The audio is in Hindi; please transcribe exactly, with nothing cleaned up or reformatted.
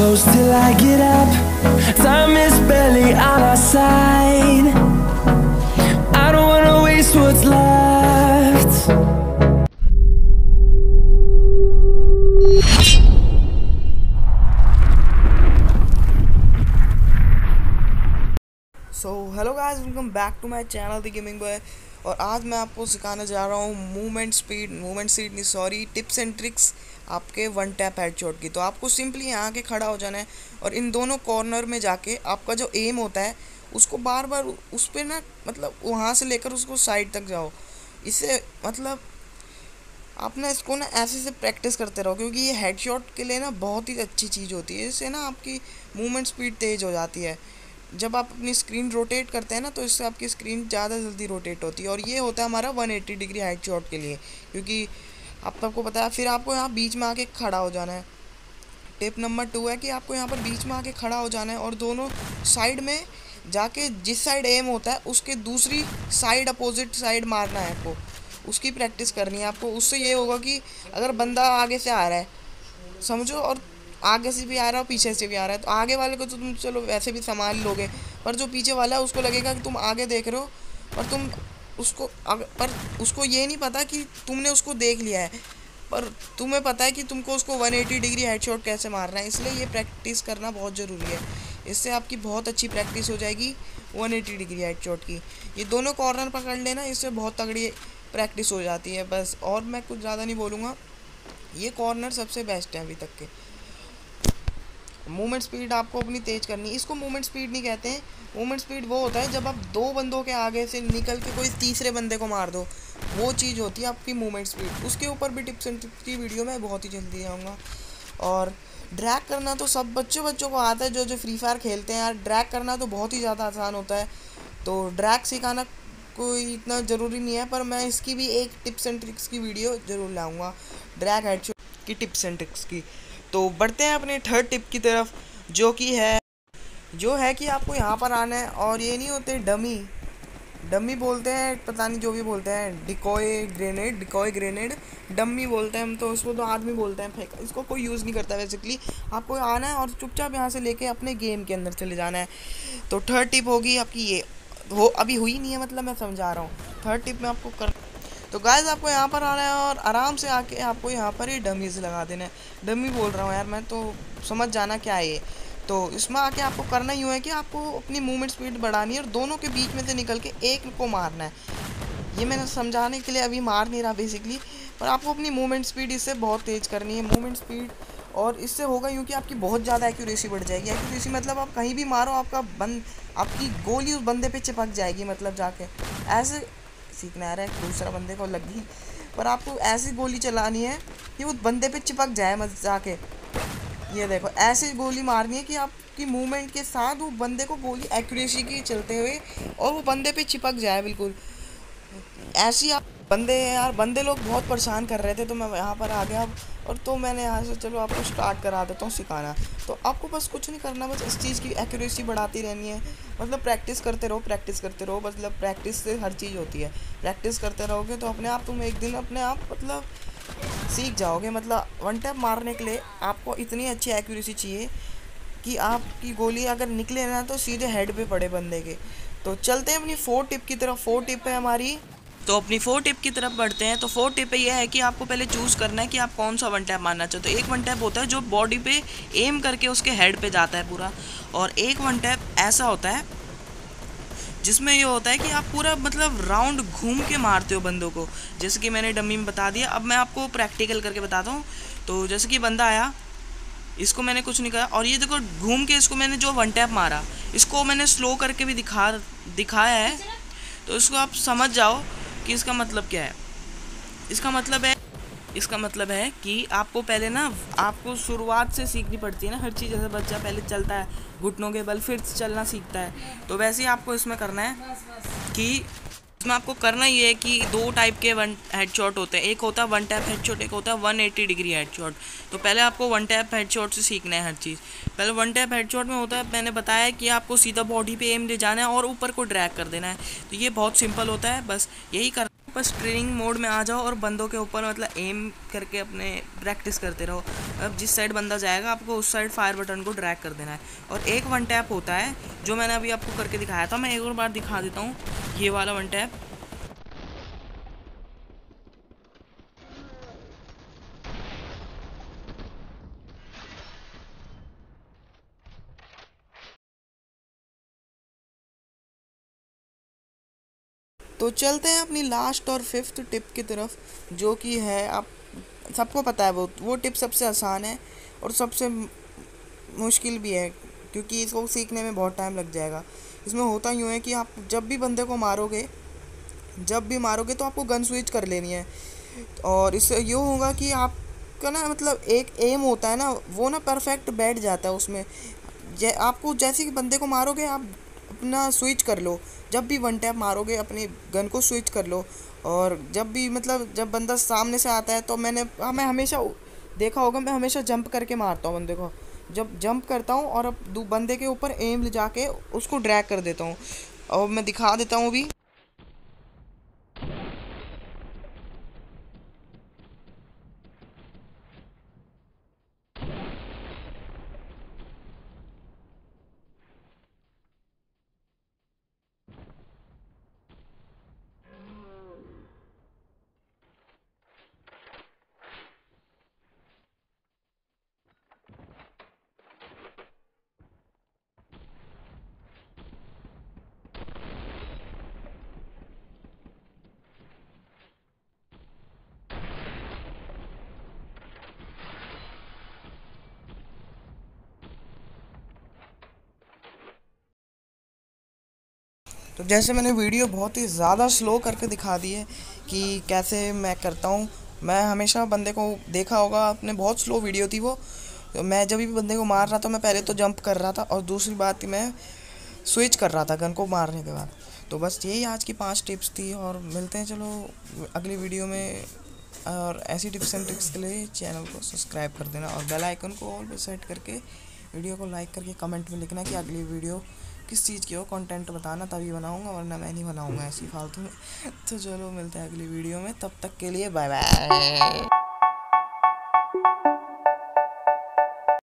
close till I get up. Time is barely on our side. I don't wanna waste what's left. So hello guys, welcome back to my channel the gaming boy. और आज मैं आपको सिखाने जा रहा हूँ मूवमेंट स्पीड मूवमेंट स्पीड नहीं सॉरी टिप्स एंड ट्रिक्स आपके वन टैप हेडशॉट की। तो आपको सिंपली यहाँ के खड़ा हो जाना है और इन दोनों कॉर्नर में जाके आपका जो एम होता है उसको बार बार उस पर ना मतलब वहाँ से लेकर उसको साइड तक जाओ। इससे मतलब आप ना इसको ना ऐसे से प्रैक्टिस करते रहो, क्योंकि ये हेडशॉट के लिए ना बहुत ही अच्छी चीज़ होती है। इससे ना आपकी मूवमेंट स्पीड तेज़ हो जाती है। जब आप अपनी स्क्रीन रोटेट करते हैं ना तो इससे आपकी स्क्रीन ज़्यादा जल्दी रोटेट होती है। और ये होता है हमारा वन एटी डिग्री हेडशॉट के लिए, क्योंकि आप सबको पता है। फिर आपको यहाँ बीच में आके खड़ा हो जाना है। टिप नंबर टू है कि आपको यहाँ पर बीच में आके खड़ा हो जाना है और दोनों साइड में जाके जिस साइड एम होता है उसके दूसरी साइड अपोजिट साइड मारना है आपको। उसकी प्रैक्टिस करनी है आपको। उससे ये होगा कि अगर बंदा आगे से आ रहा है समझो, और आगे से भी आ रहा है और पीछे से भी आ रहा है, तो आगे वाले को तो तुम चलो वैसे भी संभाल लोगे, पर जो पीछे वाला है उसको लगेगा कि तुम आगे देख रहे हो और तुम उसको पर उसको ये नहीं पता कि तुमने उसको देख लिया है, पर तुम्हें पता है कि तुमको उसको वन एटी डिग्री हेडशॉट कैसे मारना है। इसलिए ये प्रैक्टिस करना बहुत ज़रूरी है। इससे आपकी बहुत अच्छी प्रैक्टिस हो जाएगी वन एटी डिग्री हेडशॉट की। ये दोनों कॉर्नर पकड़ लेना, इससे बहुत तगड़ी प्रैक्टिस हो जाती है बस। और मैं कुछ ज़्यादा नहीं बोलूँगा, ये कॉर्नर सबसे बेस्ट है अभी तक के। मूवमेंट स्पीड आपको अपनी तेज़ करनी है। इसको मूवमेंट स्पीड नहीं कहते हैं। मूवमेंट स्पीड वो होता है जब आप दो बंदों के आगे से निकल के कोई तीसरे बंदे को मार दो, वो चीज़ होती है आपकी मूवमेंट स्पीड। उसके ऊपर भी टिप्स एंड ट्रिक्स की वीडियो मैं बहुत ही जल्दी आऊँगा। और ड्रैग करना तो सब बच्चों बच्चों को आता है, जो जो फ्री फायर खेलते हैं यार। ड्रैग करना तो बहुत ही ज़्यादा आसान होता है, तो ड्रैग सिखाना कोई इतना ज़रूरी नहीं है, पर मैं इसकी भी एक टिप्स एंड ट्रिक्स की वीडियो ज़रूर लाऊँगा, ड्रैग हेडशॉट की टिप्स एंड ट्रिक्स की। तो बढ़ते हैं अपने थर्ड टिप की तरफ, जो कि है जो है कि आपको यहाँ पर आना है। और ये नहीं होते डमी डमी बोलते हैं, पता नहीं जो भी बोलते हैं, decoy grenade decoy grenade dummy बोलते हैं हम तो उसको, तो आदमी बोलते हैं फेंक, इसको कोई यूज़ नहीं करता बेसिकली। आपको आना है और चुपचाप यहाँ से लेके अपने गेम के अंदर चले जाना है। तो थर्ड टिप होगी आपकी ये, वो अभी हुई नहीं है मतलब मैं समझा रहा हूँ। थर्ड टिप में आपको कर तो गाइस आपको यहाँ पर आना है और आराम से आके आपको यहाँ पर ही डमीज लगा देना है। डमी बोल रहा हूँ यार मैं, तो समझ जाना क्या है ये। तो इसमें आके आपको करना यूँ है कि आपको अपनी मूवमेंट स्पीड बढ़ानी है और दोनों के बीच में से निकल के एक को मारना है। ये मैंने समझाने के लिए अभी मार नहीं रहा बेसिकली, पर आपको अपनी मूवमेंट स्पीड इससे बहुत तेज़ करनी है मूवमेंट स्पीड। और इससे होगा यूँ कि आपकी बहुत ज़्यादा एक्यूरेसी बढ़ जाएगी। एक्यूरेसी मतलब आप कहीं भी मारो आपका बंद आपकी गोली उस बंदे पे चिपक जाएगी। मतलब जाके ऐसे सीखना आ रहा है, दूसरा बंदे को लगी, पर आपको ऐसी गोली चलानी है कि वो बंदे पे चिपक जाए मत जाके। ये देखो ऐसी गोली मारनी है कि आपकी मूवमेंट के साथ वो बंदे को गोली एक्यूरेसी की चलते हुए और वो बंदे पे चिपक जाए बिल्कुल ऐसी। आप बंदे यार बंदे लोग बहुत परेशान कर रहे थे, तो मैं यहाँ पर आ गया और तो मैंने यहाँ से चलो आपको स्टार्ट करा देता हूँ सिखाना। तो आपको बस कुछ नहीं करना, बस इस चीज़ की एक्यूरेसी बढ़ाती रहनी है। मतलब प्रैक्टिस करते रहो प्रैक्टिस करते रहो मतलब प्रैक्टिस से हर चीज़ होती है। प्रैक्टिस करते रहोगे तो अपने आप तुम एक दिन अपने आप मतलब सीख जाओगे। मतलब वन टैप मारने के लिए आपको इतनी अच्छी एक्यूरेसी चाहिए कि आपकी गोली अगर निकले ना तो सीधे हेड पे पड़े बंदे के। तो चलते हैं अपनी फोर टिप की तरफ। फोर टिप है हमारी, तो अपनी फोर टिप की तरफ बढ़ते हैं। तो फोर टिप ये है कि आपको पहले चूज़ करना है कि आप कौन सा वन टैप मारना चाहते हो। एक वन टैप होता है जो बॉडी पे एम करके उसके हेड पे जाता है पूरा, और एक वन टैप ऐसा होता है जिसमें ये होता है कि आप पूरा मतलब राउंड घूम के मारते हो बंदों को, जैसे कि मैंने डमी में बता दिया। अब मैं आपको प्रैक्टिकल करके बताता हूँ। तो जैसे कि बंदा आया, इसको मैंने कुछ नहीं कहा और ये देखो घूम के इसको मैंने जो वन टैप मारा, इसको मैंने स्लो करके भी दिखा दिखाया है। तो इसको आप समझ जाओ कि इसका मतलब क्या है। इसका मतलब है इसका मतलब है कि आपको पहले ना आपको शुरुआत से सीखनी पड़ती है ना हर चीज़। जैसे बच्चा पहले चलता है घुटनों के बल, फिर चलना सीखता है, तो वैसे ही आपको इसमें करना है कि इसमें आपको करना ये है कि दो टाइप के वन हेडशॉट होते हैं। एक होता है वन टैप हेडशॉट, एक होता है वन एटी डिग्री हेडशॉट। तो पहले आपको वन टैप हेडशॉट से सीखना है हर चीज़। पहले वन टैप हेडशॉट में होता है, मैंने बताया कि आपको सीधा बॉडी पे एम ले जाना है और ऊपर को ड्रैग कर देना है। तो ये बहुत सिंपल होता है, बस यही कर बस ट्रेनिंग मोड में आ जाओ और बंदों के ऊपर मतलब एम करके अपने प्रैक्टिस करते रहो। अब जिस साइड बंदा जाएगा आपको उस साइड फायर बटन को ड्रैग कर देना है। और एक वन टैप होता है जो मैंने अभी आपको करके दिखाया था, मैं एक और बार दिखा देता हूँ। ये वाला वन टैप, तो चलते हैं अपनी लास्ट और फिफ्थ टिप की तरफ, जो कि है, आप सबको पता है वो वो टिप सबसे आसान है और सबसे मुश्किल भी है, क्योंकि इसको सीखने में बहुत टाइम लग जाएगा। इसमें होता यूँ है कि आप जब भी बंदे को मारोगे जब भी मारोगे तो आपको गन स्विच कर लेनी है। और इससे ये होगा कि आपका ना मतलब एक एम होता है ना, वो ना परफेक्ट बैठ जाता है उसमें। जै आपको जैसे कि बंदे को मारोगे आप अपना स्विच कर लो, जब भी वन टैप मारोगे अपनी गन को स्विच कर लो। और जब भी मतलब जब बंदा सामने से आता है तो मैंने हाँ, मैं हमेशा देखा होगा, मैं हमेशा जंप करके मारता हूँ बंदे को। जब जंप करता हूँ और अब दू बंदे के ऊपर एम ले जाके उसको ड्रैग कर देता हूँ। और मैं दिखा देता हूँ अभी। तो जैसे मैंने वीडियो बहुत ही ज़्यादा स्लो करके दिखा दी है कि कैसे मैं करता हूँ। मैं हमेशा बंदे को देखा होगा आपने, बहुत स्लो वीडियो थी वो। तो मैं जब भी बंदे को मार रहा था मैं पहले तो जंप कर रहा था और दूसरी बात मैं स्विच कर रहा था गन को मारने के बाद। तो बस यही आज की पांच टिप्स थी और मिलते हैं चलो अगली वीडियो में। और ऐसी टिप्स एंड ट्रिक्स के लिए चैनल को सब्सक्राइब कर देना और बेल आइकन को ऑल पे सेट करके वीडियो को लाइक करके कमेंट में लिखना कि अगली वीडियो किस चीज़ की हो, कंटेंट बताना, तभी बनाऊंगा, वरना मैं नहीं बनाऊंगा ऐसी फालतू में। तो चलो मिलते हैं अगली वीडियो में, तब तक के लिए बाय बाय।